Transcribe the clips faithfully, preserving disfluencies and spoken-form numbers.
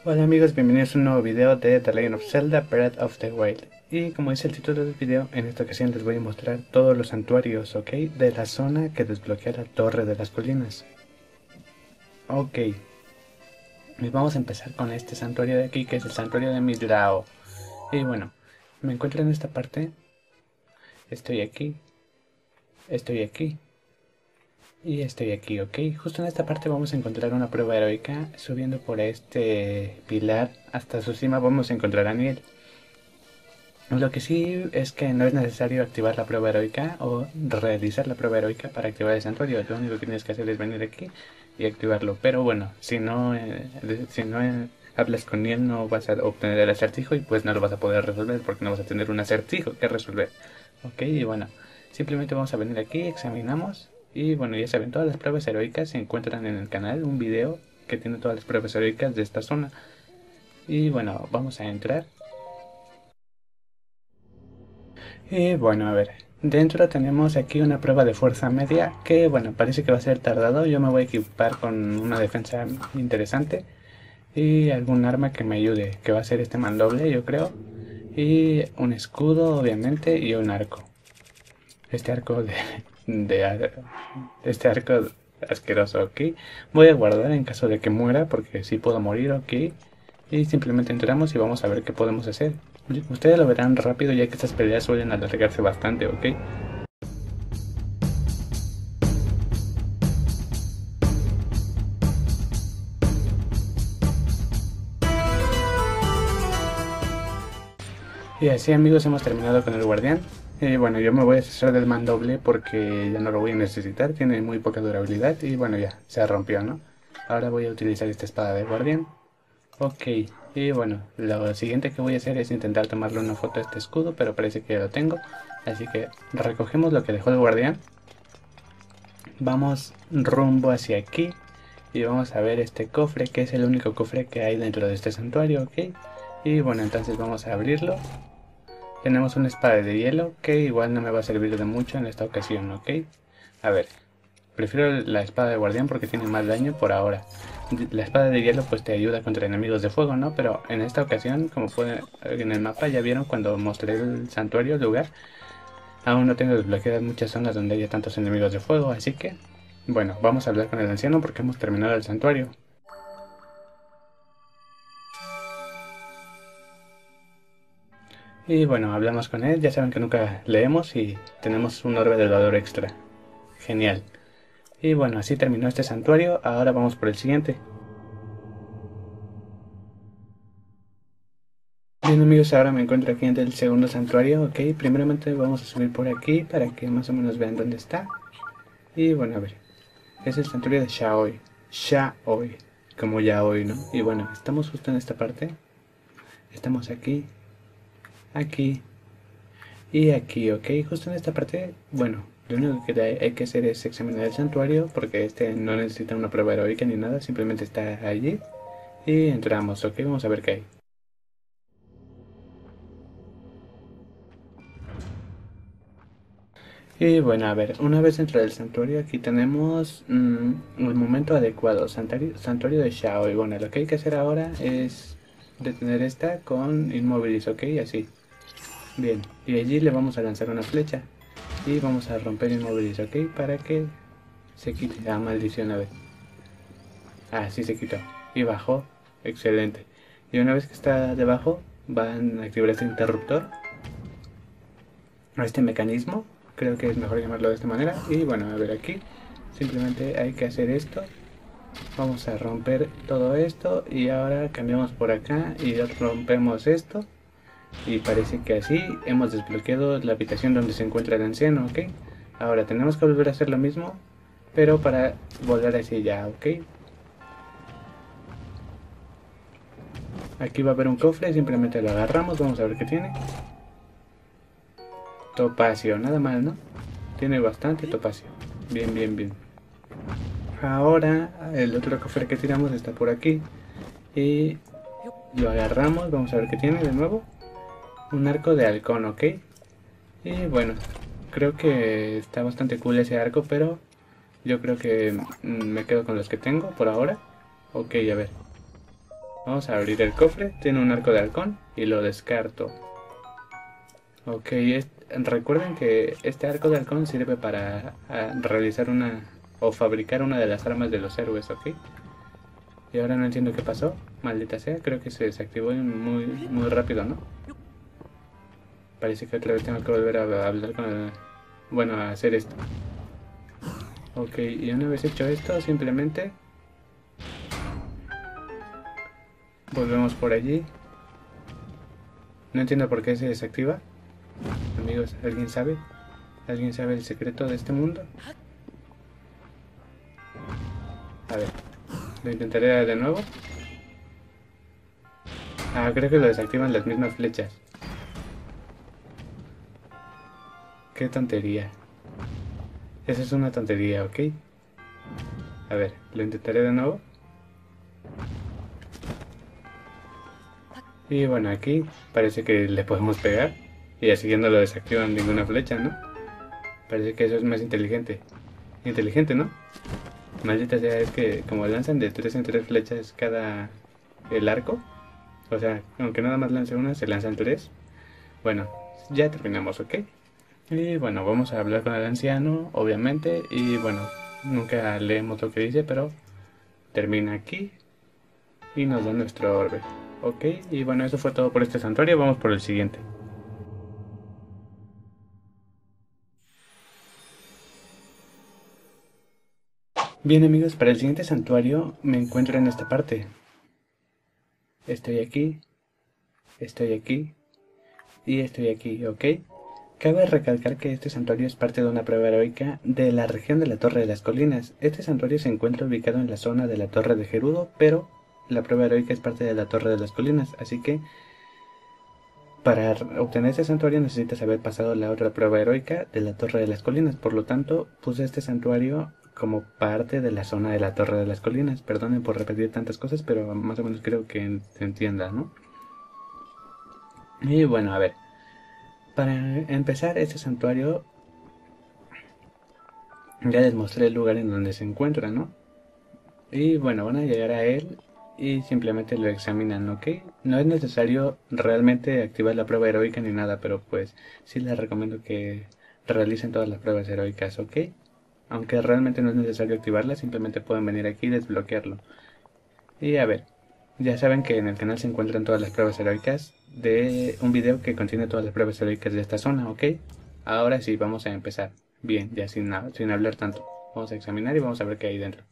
Hola amigos, bienvenidos a un nuevo video de The Legend of Zelda Breath of the Wild. Y como dice el título del video, en esta ocasión les voy a mostrar todos los santuarios, ok, de la zona que desbloquea la Torre de las Colinas. Ok, y vamos a empezar con este santuario de aquí, que es el santuario de Midrao. Y bueno, me encuentro en esta parte, estoy aquí, estoy aquí, y estoy aquí, ok. Justo en esta parte vamos a encontrar una prueba heroica. Subiendo por este pilar hasta su cima vamos a encontrar a Niel. Lo que sí es que no es necesario activar la prueba heroica o realizar la prueba heroica para activar el santuario. Lo único que tienes que hacer es venir aquí y activarlo. Pero bueno, si no, eh, si no eh, hablas con él, no vas a obtener el acertijo y pues no lo vas a poder resolver porque no vas a tener un acertijo que resolver. Ok, y bueno, simplemente vamos a venir aquí, examinamos y bueno, ya saben, todas las pruebas heroicas se encuentran en el canal, un video que tiene todas las pruebas heroicas de esta zona. Y bueno, vamos a entrar. Y bueno, a ver, dentro tenemos aquí una prueba de fuerza media que bueno, parece que va a ser tardado. Yo me voy a equipar con una defensa interesante y algún arma que me ayude, que va a ser este mandoble yo creo. Y un escudo obviamente y un arco. Este arco de... de este arco asqueroso, ok. Voy a guardar en caso de que muera porque si puedo morir, ok. Y simplemente entramos y vamos a ver qué podemos hacer. Ustedes lo verán rápido ya que estas peleas suelen alargarse bastante, ok. Y así amigos hemos terminado con el guardián. Y bueno, yo me voy a deshacer del mandoble porque ya no lo voy a necesitar, tiene muy poca durabilidad y bueno ya, se rompió, ¿no? Ahora voy a utilizar esta espada de guardián. Ok, y bueno, lo siguiente que voy a hacer es intentar tomarle una foto a este escudo, pero parece que ya lo tengo. Así que recogemos lo que dejó el guardián. Vamos rumbo hacia aquí y vamos a ver este cofre, que es el único cofre que hay dentro de este santuario, ok. Y bueno, entonces vamos a abrirlo. Tenemos una espada de hielo que igual no me va a servir de mucho en esta ocasión, ¿ok? A ver, prefiero la espada de guardián porque tiene más daño por ahora. La espada de hielo pues te ayuda contra enemigos de fuego, ¿no? Pero en esta ocasión, como pueden en el mapa ya vieron cuando mostré el santuario, el lugar, aún no tengo desbloqueadas muchas zonas donde haya tantos enemigos de fuego, así que... Bueno, vamos a hablar con el anciano porque hemos terminado el santuario. Y bueno, hablamos con él, ya saben que nunca leemos y tenemos un orbe de valor extra. Genial. Y bueno, así terminó este santuario, ahora vamos por el siguiente. Bien amigos, ahora me encuentro aquí en el segundo santuario, ok. Primeramente vamos a subir por aquí para que más o menos vean dónde está. Y bueno, a ver, es el santuario de Shaoi. Shaoi, como Yaoi, ¿no? Y bueno, estamos justo en esta parte. Estamos aquí, aquí y aquí, ok. Justo en esta parte, bueno, lo único que hay que hacer es examinar el santuario porque este no necesita una prueba heroica ni nada, simplemente está allí. Y entramos, ok, vamos a ver qué hay. Y bueno, a ver, una vez dentro del santuario, aquí tenemos mmm, el momento adecuado, santuario, santuario de Shao. Y bueno, lo que hay que hacer ahora es detener esta con Inmobilis, ok, así. Bien, y allí le vamos a lanzar una flecha y vamos a romper Inmobilis, ok, para que se quite la maldición a ver. Ah, sí se quitó. Y bajó, excelente. Y una vez que está debajo, van a activar este interruptor, a este mecanismo, creo que es mejor llamarlo de esta manera. Y bueno, a ver aquí, simplemente hay que hacer esto. Vamos a romper todo esto y ahora cambiamos por acá y rompemos esto. Y parece que así hemos desbloqueado la habitación donde se encuentra el anciano, ok. Ahora tenemos que volver a hacer lo mismo, pero para volver hacia allá, ok. Aquí va a haber un cofre, simplemente lo agarramos, vamos a ver qué tiene. Topacio, nada mal, ¿no? Tiene bastante topacio. Bien, bien, bien. Ahora el otro cofre que tiramos está por aquí. Y lo agarramos, vamos a ver qué tiene de nuevo. Un arco de halcón, ok. Y bueno, creo que está bastante cool ese arco, pero yo creo que me quedo con los que tengo por ahora. Ok, a ver. Vamos a abrir el cofre, tiene un arco de halcón y lo descarto. Ok, es, recuerden que este arco de halcón sirve para a, realizar una o fabricar una de las armas de los héroes, ok. Y ahora no entiendo qué pasó, maldita sea, creo que se desactivó muy, muy rápido, ¿no? Parece que otra vez tengo que volver a hablar con el... Bueno, a hacer esto. Ok, y una vez hecho esto, simplemente... volvemos por allí. No entiendo por qué se desactiva. Amigos, ¿alguien sabe? ¿Alguien sabe el secreto de este mundo? A ver, lo intentaré de nuevo. Ah, creo que lo desactivan las mismas flechas. Qué tontería. Esa es una tontería, ¿ok? A ver, lo intentaré de nuevo. Y bueno, aquí parece que le podemos pegar. Y así ya no lo desactivan ninguna flecha, ¿no? Parece que eso es más inteligente. Inteligente, ¿no? Maldita sea, es que como lanzan de tres en tres flechas cada... el arco. O sea, aunque nada más lance una, se lanzan tres. Bueno, ya terminamos, ¿ok? Y bueno, vamos a hablar con el anciano, obviamente. Y bueno, nunca leemos lo que dice, pero termina aquí. Y nos da nuestro orbe. Ok, y bueno, eso fue todo por este santuario. Vamos por el siguiente. Bien amigos, para el siguiente santuario me encuentro en esta parte. Estoy aquí, estoy aquí y estoy aquí, ¿ok? Cabe recalcar que este santuario es parte de una prueba heroica de la región de la Torre de las Colinas. Este santuario se encuentra ubicado en la zona de la Torre de Gerudo, pero la prueba heroica es parte de la Torre de las Colinas, así que para obtener este santuario necesitas haber pasado la otra prueba heroica de la Torre de las Colinas. Por lo tanto, puse este santuario como parte de la zona de la Torre de las Colinas. Perdonen por repetir tantas cosas, pero más o menos creo que se entienda, ¿no? Y bueno, a ver. Para empezar este santuario, ya les mostré el lugar en donde se encuentra, ¿no? Y bueno, van a llegar a él y simplemente lo examinan, ¿ok? No es necesario realmente activar la prueba heroica ni nada, pero pues sí les recomiendo que realicen todas las pruebas heroicas, ¿ok? Aunque realmente no es necesario activarla, simplemente pueden venir aquí y desbloquearlo. Y a ver, ya saben que en el canal se encuentran todas las pruebas heroicas de un video que contiene todas las pruebas heroicas de esta zona, ¿ok? Ahora sí, vamos a empezar. Bien, ya sin, nada, sin hablar tanto. Vamos a examinar y vamos a ver qué hay dentro.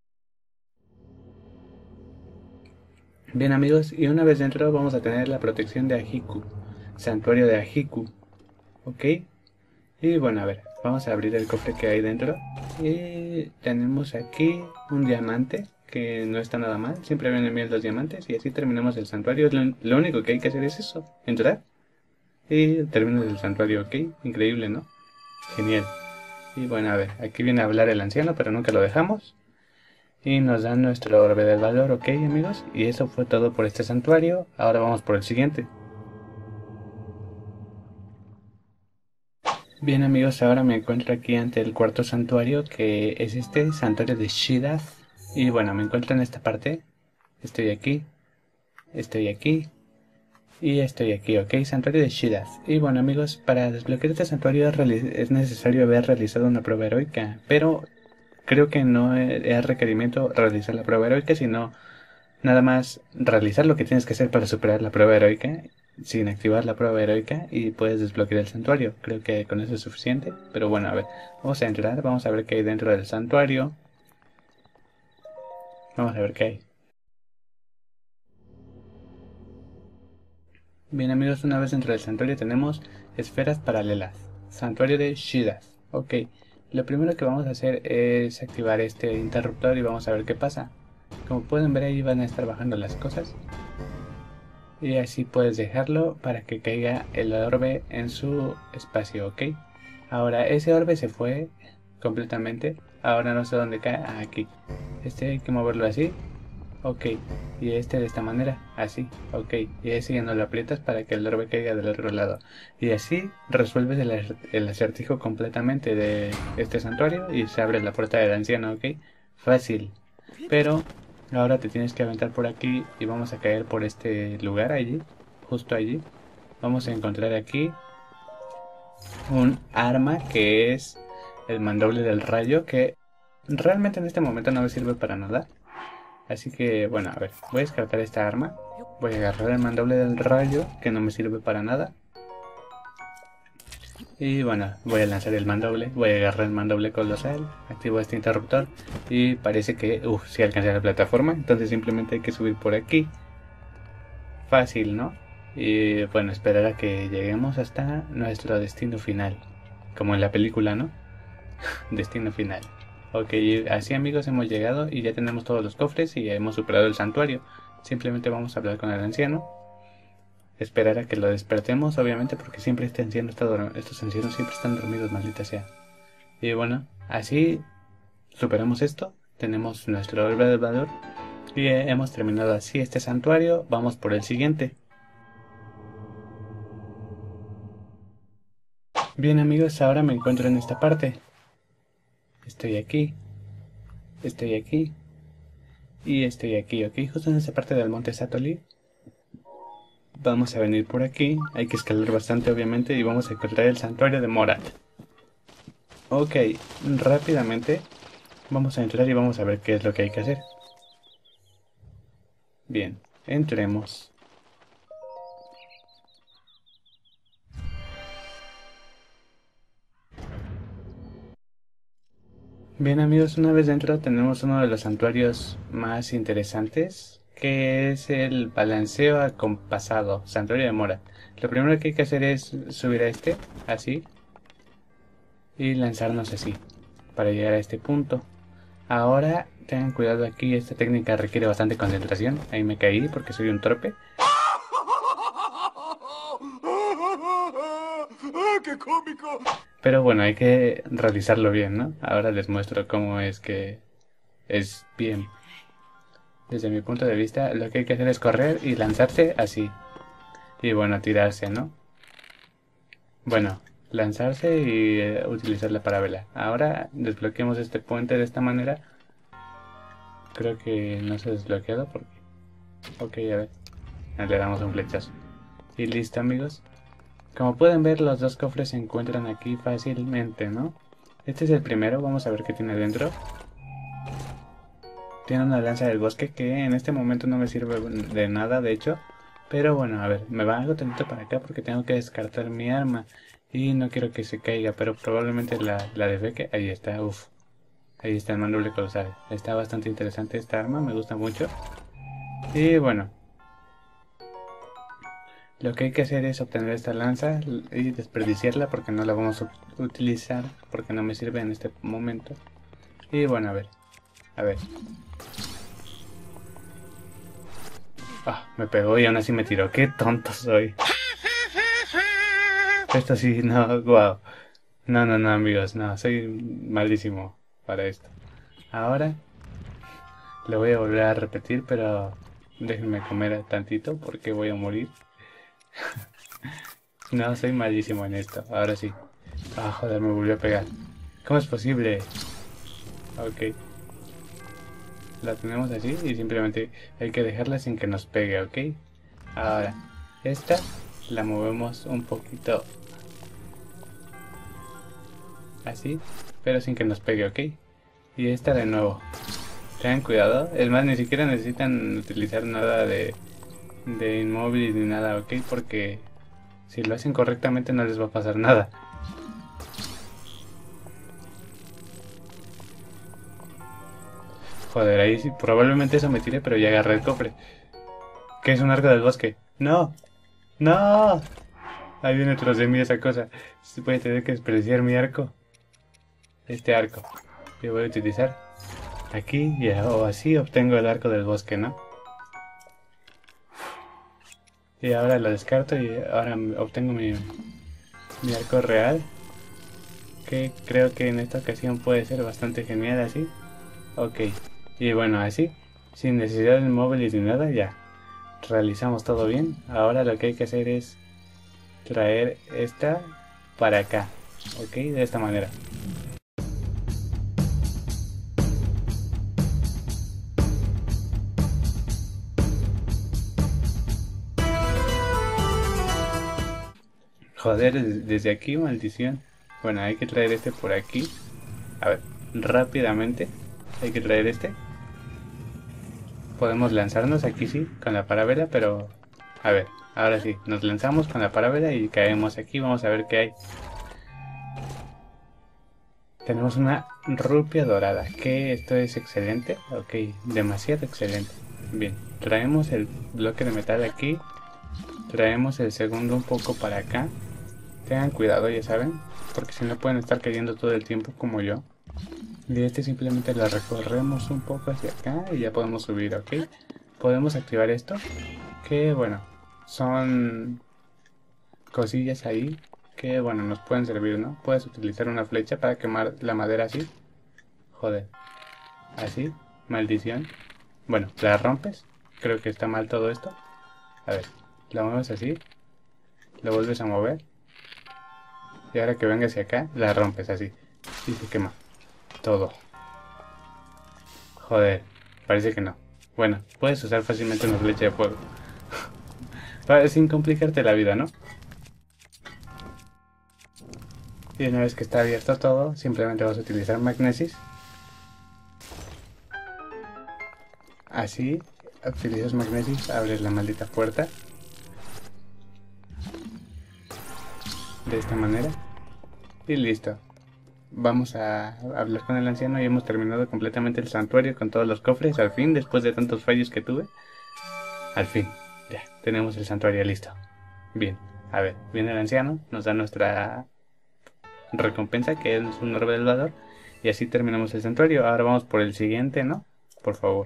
Bien amigos, y una vez dentro vamos a tener la protección de Ajiku, santuario de Ajiku, ¿ok? Y bueno, a ver, vamos a abrir el cofre que hay dentro. Y tenemos aquí un diamante, que no está nada mal, siempre vienen bien los diamantes. Y así terminamos el santuario, lo, lo único que hay que hacer es eso, entrar. Y terminas el santuario, ¿ok? Increíble, ¿no? Genial. Y bueno, a ver, aquí viene a hablar el anciano, pero nunca lo dejamos. Y nos dan nuestro orbe del valor, ¿ok amigos? Y eso fue todo por este santuario. Ahora vamos por el siguiente. Bien amigos, ahora me encuentro aquí ante el cuarto santuario, que es este santuario de Shidath. Y bueno, me encuentro en esta parte. Estoy aquí, estoy aquí y estoy aquí, ¿ok? Santuario de Shidath. Y bueno amigos, para desbloquear este santuario es necesario haber realizado una prueba heroica, pero creo que no es requerimiento realizar la prueba heroica, sino nada más realizar lo que tienes que hacer para superar la prueba heroica sin activar la prueba heroica y puedes desbloquear el santuario. Creo que con eso es suficiente. Pero bueno, a ver, vamos a entrar, vamos a ver qué hay dentro del santuario. Vamos a ver qué hay. Bien amigos, una vez dentro del santuario tenemos esferas paralelas. Santuario de Shidath. Ok, lo primero que vamos a hacer es activar este interruptor y vamos a ver qué pasa. Como pueden ver ahí van a estar bajando las cosas. Y así puedes dejarlo para que caiga el orbe en su espacio, ¿ok? Ahora ese orbe se fue completamente. Ahora no sé dónde cae. Ah, aquí. Este hay que moverlo así. Ok. Y este de esta manera. Así. Ok. Y ese ya no lo aprietas para que el orbe caiga del otro lado. Y así resuelves el, el acertijo completamente de este santuario y se abre la puerta del anciano, ¿ok? Fácil. Pero Ahora te tienes que aventar por aquí y vamos a caer por este lugar allí, justo allí. Vamos a encontrar aquí un arma que es el mandoble del rayo, que realmente en este momento no me sirve para nada. Así que, bueno, a ver, voy a descartar esta arma. Voy a agarrar el mandoble del rayo, que no me sirve para nada. Y bueno, voy a lanzar el mandoble, voy a agarrar el mandoble colosal, activo este interruptor y parece que, uff, sí alcancé la plataforma, entonces simplemente hay que subir por aquí. Fácil, ¿no? Y bueno, esperar a que lleguemos hasta nuestro destino final, como en la película, ¿no? Destino final. Ok, así amigos hemos llegado y ya tenemos todos los cofres y hemos superado el santuario. Simplemente vamos a hablar con el anciano. Esperar a que lo despertemos, obviamente, porque siempre este anciano está dormido. Estos ancianos siempre están dormidos, maldita sea. Y bueno, así superamos esto. Tenemos nuestro orbe del valor. Y hemos terminado así este santuario. Vamos por el siguiente. Bien amigos, ahora me encuentro en esta parte. Estoy aquí. Estoy aquí. Y estoy aquí, ok. Justo en esta parte del monte Satoli. Vamos a venir por aquí, hay que escalar bastante obviamente y vamos a encontrar el santuario de Morat. Ok, rápidamente vamos a entrar y vamos a ver qué es lo que hay que hacer. Bien, entremos. Bien amigos, una vez dentro tenemos uno de los santuarios más interesantes, que es el balanceo acompasado, santuario de Morat. Lo primero que hay que hacer es subir a este, así, y lanzarnos así, para llegar a este punto. Ahora tengan cuidado aquí, esta técnica requiere bastante concentración. Ahí me caí porque soy un torpe. ¡Qué cómico! Pero bueno, hay que realizarlo bien, ¿no? Ahora les muestro cómo es que es bien. Desde mi punto de vista, lo que hay que hacer es correr y lanzarse así. Y bueno, tirarse, ¿no? Bueno, lanzarse y eh, utilizar la parabola. Ahora desbloqueamos este puente de esta manera. Creo que no se ha desbloqueado porque... Ok, a ver. Le damos un flechazo. Y listo amigos. Como pueden ver, los dos cofres se encuentran aquí fácilmente, ¿no? Este es el primero, vamos a ver qué tiene dentro. Tiene una lanza del bosque que en este momento no me sirve de nada, de hecho. Pero bueno, a ver, me va algo tantito para acá porque tengo que descartar mi arma. Y no quiero que se caiga, pero probablemente la, la defeque. Ahí está, uff. Ahí está el mandoble colosal. Está bastante interesante esta arma, me gusta mucho. Y bueno, lo que hay que hacer es obtener esta lanza y desperdiciarla porque no la vamos a utilizar, porque no me sirve en este momento. Y bueno, a ver, a ver. Ah, me pegó y aún así me tiró. ¡Qué tonto soy! Esto sí, no, wow. No, no, no, amigos, no, soy malísimo para esto. Ahora lo voy a volver a repetir, pero déjenme comer tantito porque voy a morir. No, soy malísimo en esto, ahora sí. Ah, joder, me volvió a pegar. ¿Cómo es posible? Ok. La tenemos así y simplemente hay que dejarla sin que nos pegue, ¿ok? Ahora, esta la movemos un poquito así, pero sin que nos pegue, ¿ok? Y esta de nuevo. Tengan cuidado, es más, ni siquiera necesitan utilizar nada de, de inmóviles ni nada, ¿ok? Porque si lo hacen correctamente no les va a pasar nada. Joder, ahí sí, probablemente eso me tire, pero ya agarré el cofre. ¿Qué es un arco del bosque? ¡No! ¡No! Ahí viene tras de mí esa cosa. Voy a tener que desperdiciar mi arco. Este arco. Yo voy a utilizar aquí y o así obtengo el arco del bosque, ¿no? Y ahora lo descarto y ahora obtengo mi, mi arco real. Que creo que en esta ocasión puede ser bastante genial así. Ok. Y bueno, así, sin necesidad de móviles ni nada, ya realizamos todo bien. Ahora lo que hay que hacer es traer esta para acá, ok, de esta manera. Joder, des- desde aquí, maldición. Bueno, hay que traer este por aquí. A ver, rápidamente. Hay que traer este. Podemos lanzarnos aquí, sí, con la parábola, pero... A ver, ahora sí, nos lanzamos con la parábola y caemos aquí. Vamos a ver qué hay. Tenemos una rupia dorada, que esto es excelente. Ok, demasiado excelente. Bien, traemos el bloque de metal aquí. Traemos el segundo un poco para acá. Tengan cuidado, ya saben, porque si no pueden estar cayendo todo el tiempo como yo. Y este simplemente lo recorremos un poco hacia acá y ya podemos subir, ¿ok? Podemos activar esto, que bueno, son cosillas ahí que bueno, nos pueden servir, ¿no? Puedes utilizar una flecha para quemar la madera así. Joder, así, maldición. Bueno, la rompes, creo que está mal todo esto. A ver, la mueves así, la vuelves a mover. Y ahora que venga hacia acá, la rompes así. Y se quema todo. Joder, parece que no. Bueno, puedes usar fácilmente una flecha de fuego. Para, sin complicarte la vida, ¿no? Y una vez que está abierto todo, simplemente vas a utilizar magnesis. Así, utilizas magnesis, abres la maldita puerta. De esta manera. Y listo. Vamos a hablar con el anciano y hemos terminado completamente el santuario con todos los cofres. Al fin, después de tantos fallos que tuve. Al fin, ya, tenemos el santuario listo. Bien, a ver, viene el anciano, nos da nuestra recompensa, que es un orbe del valor, y así terminamos el santuario. Ahora vamos por el siguiente, ¿no? Por favor.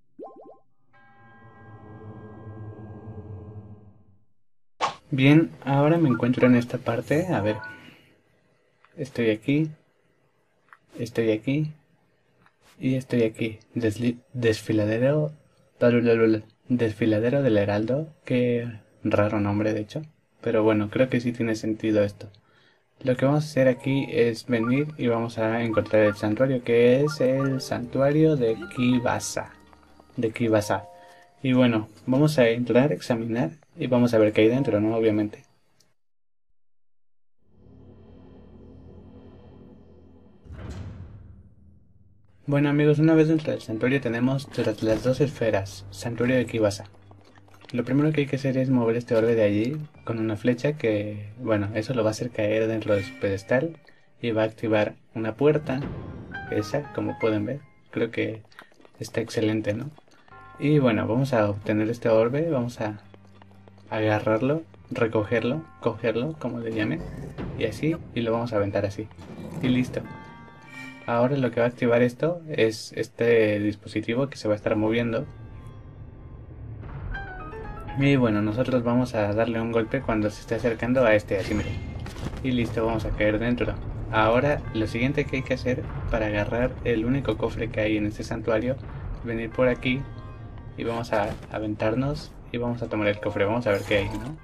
Bien, ahora me encuentro en esta parte. A ver, estoy aquí, estoy aquí y estoy aquí. Desli desfiladero, desfiladero del Heraldo. Qué raro nombre, de hecho. Pero bueno, creo que sí tiene sentido esto. Lo que vamos a hacer aquí es venir y vamos a encontrar el santuario, que es el santuario de Kibasa. De Kibasa. Y bueno, vamos a entrar, examinar y vamos a ver qué hay dentro, ¿no? Obviamente. Bueno amigos, una vez dentro del santuario tenemos tras las dos esferas, santuario de Kibasa. Lo primero que hay que hacer es mover este orbe de allí con una flecha que, bueno, eso lo va a hacer caer dentro de su pedestal y va a activar una puerta, esa, como pueden ver. Creo que está excelente, ¿no? Y bueno, vamos a obtener este orbe, vamos a agarrarlo, recogerlo, cogerlo, como le llame, y así, y lo vamos a aventar así. Y listo. Ahora lo que va a activar esto es este dispositivo que se va a estar moviendo. Y bueno, nosotros vamos a darle un golpe cuando se esté acercando a este, así miren. Y listo, vamos a caer dentro. Ahora, lo siguiente que hay que hacer para agarrar el único cofre que hay en este santuario, venir por aquí y vamos a aventarnos y vamos a tomar el cofre. Vamos a ver qué hay, ¿no?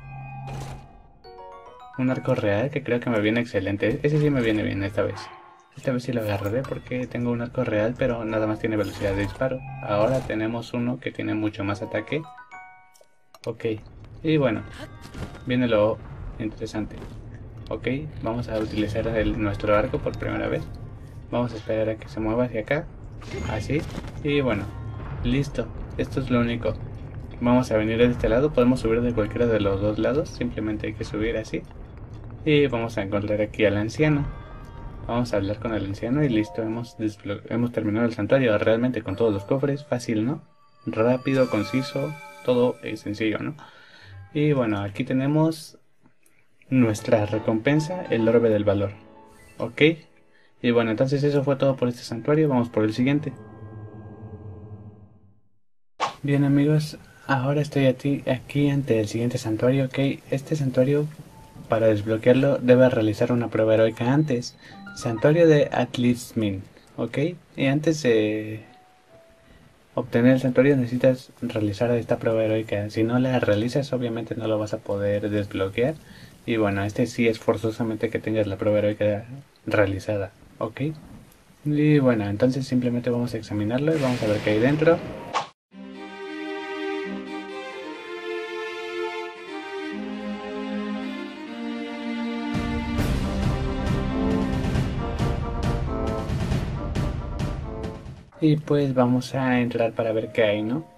Un arco real que creo que me viene excelente. Ese sí me viene bien esta vez. Esta vez sí lo agarraré porque tengo un arco real, pero nada más tiene velocidad de disparo. Ahora tenemos uno que tiene mucho más ataque. Ok, y bueno, viene lo interesante. Ok, vamos a utilizar el, nuestro arco por primera vez. Vamos a esperar a que se mueva hacia acá. Así, y bueno, listo. Esto es lo único. Vamos a venir de este lado, podemos subir de cualquiera de los dos lados. Simplemente hay que subir así. Y vamos a encontrar aquí al anciano. Vamos a hablar con el anciano y listo, hemos, hemos terminado el santuario realmente con todos los cofres, fácil, ¿no? Rápido, conciso, todo es sencillo, ¿no? Y bueno, aquí tenemos nuestra recompensa, el orbe del valor, ¿ok? Y bueno, entonces eso fue todo por este santuario, vamos por el siguiente. Bien amigos, ahora estoy aquí, aquí ante el siguiente santuario, ¿ok? Este santuario, para desbloquearlo, debe realizar una prueba heroica antes. Santuario de Atlismin, ¿ok? Y antes de obtener el santuario necesitas realizar esta prueba heroica. Si no la realizas, obviamente no lo vas a poder desbloquear. Y bueno, este sí es forzosamente que tengas la prueba heroica realizada, ¿ok? Y bueno, entonces simplemente vamos a examinarlo y vamos a ver qué hay dentro. Y pues vamos a entrar para ver qué hay, ¿no?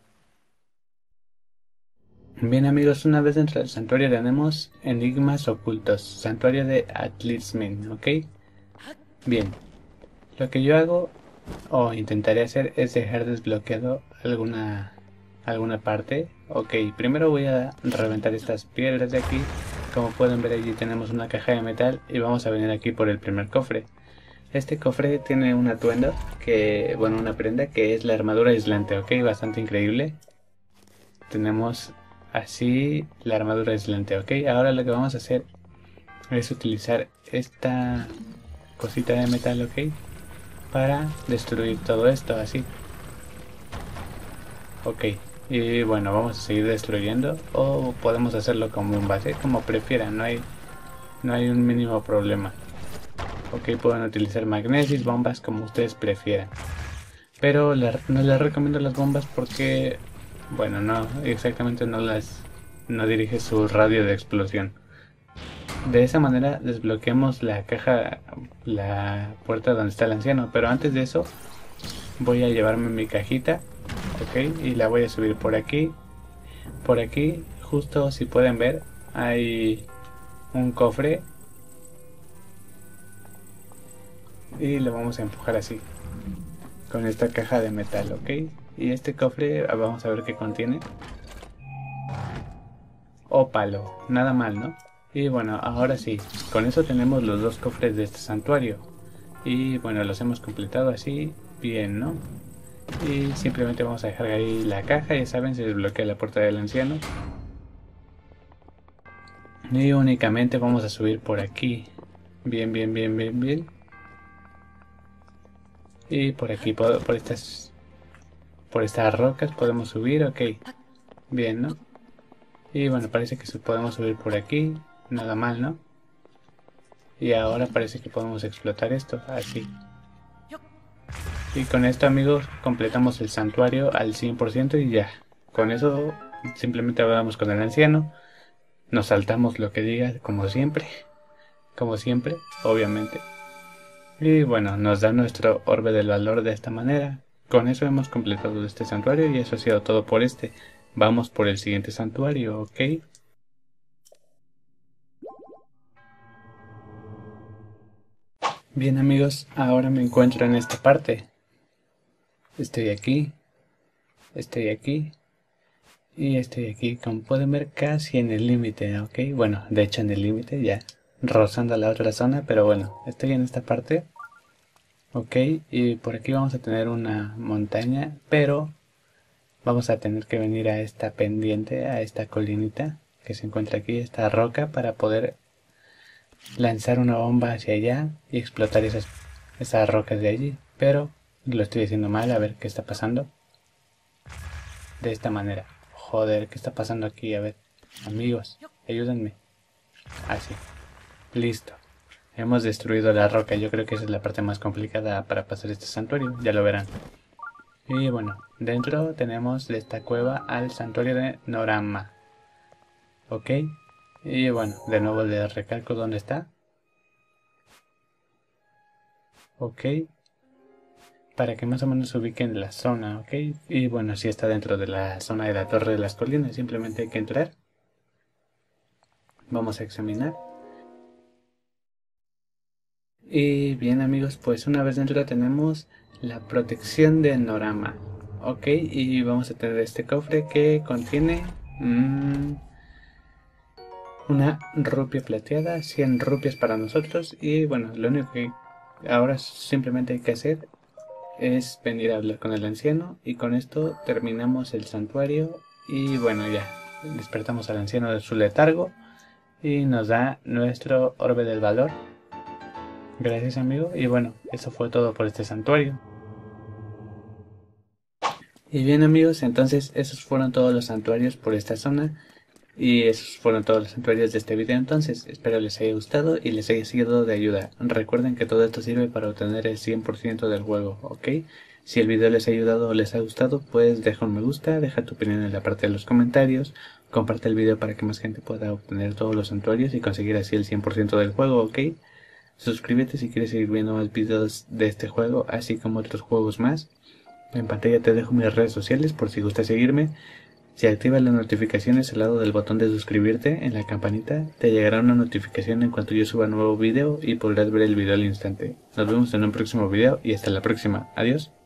Bien amigos, una vez dentro del santuario tenemos enigmas ocultos, santuario de Atlismen, ¿ok? Bien, lo que yo hago o intentaré hacer es dejar desbloqueado alguna alguna parte. Ok, primero voy a reventar estas piedras de aquí. Como pueden ver, allí tenemos una caja de metal y vamos a venir aquí por el primer cofre. Este cofre tiene un atuendo que, bueno, una prenda que es la armadura aislante, ok, bastante increíble. Tenemos así la armadura aislante, ok. Ahora lo que vamos a hacer es utilizar esta cosita de metal, ok, para destruir todo esto, así. Ok, y bueno, vamos a seguir destruyendo o podemos hacerlo como un base, como prefieran, no hay, no hay un mínimo problema. Ok, pueden utilizar magnesis, bombas, como ustedes prefieran. Pero la, no les recomiendo las bombas porque, bueno, no, exactamente no las, no dirige su radio de explosión. De esa manera desbloqueamos la caja, la puerta donde está el anciano, pero antes de eso voy a llevarme mi cajita, ok, y la voy a subir por aquí. Por aquí, justo si pueden ver, hay un cofre y lo vamos a empujar así, con esta caja de metal, ok. Y este cofre, vamos a ver qué contiene. Ópalo, nada mal, ¿no? Y bueno, ahora sí, con eso tenemos los dos cofres de este santuario. Y bueno, los hemos completado así, bien, ¿no? Y simplemente vamos a dejar ahí la caja, ya saben, se desbloquea la puerta del anciano. Y únicamente vamos a subir por aquí. Bien, bien, bien, bien, bien. Y por aquí, por, por estas por estas rocas podemos subir, ok. Bien, ¿no? Y bueno, parece que podemos subir por aquí. Nada mal, ¿no? Y ahora parece que podemos explotar esto, así. Y con esto, amigos, completamos el santuario al cien por ciento y ya. Con eso simplemente hablamos con el anciano. Nos saltamos lo que diga, como siempre. Como siempre, obviamente. Y bueno, nos da nuestro orbe del valor de esta manera. Con eso hemos completado este santuario y eso ha sido todo por este. Vamos por el siguiente santuario, ¿ok? Bien amigos, ahora me encuentro en esta parte. Estoy aquí, estoy aquí y estoy aquí. Como pueden ver, casi en el límite, ¿ok? Bueno, de hecho en el límite ya, rozando la otra zona, pero bueno, estoy en esta parte. Ok, y por aquí vamos a tener una montaña, pero vamos a tener que venir a esta pendiente, a esta colinita que se encuentra aquí, esta roca, para poder lanzar una bomba hacia allá y explotar esas, esas rocas de allí. Pero lo estoy haciendo mal, a ver qué está pasando. De esta manera. Joder, ¿qué está pasando aquí? A ver, amigos, ayúdenme. Así. Listo. Hemos destruido la roca. Yo creo que esa es la parte más complicada para pasar este santuario. Ya lo verán. Y bueno, dentro tenemos de esta cueva al santuario de Norama. Ok. Y bueno, de nuevo les recalco dónde está. Ok. Para que más o menos se ubiquen la zona, ok. Y bueno, si está dentro de la zona de la Torre de las Colinas, simplemente hay que entrar. Vamos a examinar. Y bien amigos, pues una vez dentro tenemos la protección de Norama. Ok, y vamos a tener este cofre que contiene mmm, una rupia plateada, cien rupias para nosotros. Y bueno, lo único que ahora simplemente hay que hacer es venir a hablar con el anciano. Y con esto terminamos el santuario. Y bueno, ya despertamos al anciano de su letargo y nos da nuestro orbe del valor. Gracias amigo, y bueno, eso fue todo por este santuario. Y bien amigos, entonces esos fueron todos los santuarios por esta zona. Y esos fueron todos los santuarios de este video. Entonces espero les haya gustado y les haya sido de ayuda. Recuerden que todo esto sirve para obtener el cien por ciento del juego, ¿ok? Si el video les ha ayudado o les ha gustado, pues deja un me gusta, deja tu opinión en la parte de los comentarios, comparte el video para que más gente pueda obtener todos los santuarios y conseguir así el cien por ciento del juego, ¿ok? Suscríbete si quieres seguir viendo más videos de este juego, así como otros juegos más. En pantalla te dejo mis redes sociales por si gustas seguirme. Si activas las notificaciones al lado del botón de suscribirte en la campanita, te llegará una notificación en cuanto yo suba nuevo video y podrás ver el video al instante. Nos vemos en un próximo video y hasta la próxima. Adiós.